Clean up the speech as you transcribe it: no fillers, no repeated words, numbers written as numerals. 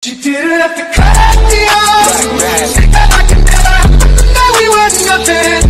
She didn't have to cut the off. She felt like it never happened. That we were nothing.